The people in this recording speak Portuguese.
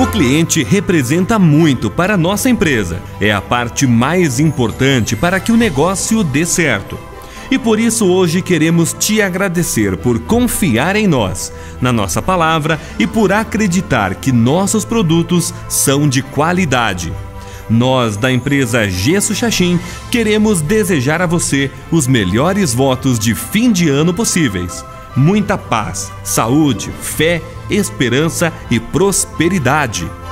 cliente representa muito para a nossa empresa. É a parte mais importante para que o negócio dê certo. E por isso hoje queremos te agradecer por confiar em nós, na nossa palavra e por acreditar que nossos produtos são de qualidade. Nós, da empresa Gesso Xaxim, queremos desejar a você os melhores votos de fim de ano possíveis. Muita paz, saúde, fé, esperança e prosperidade.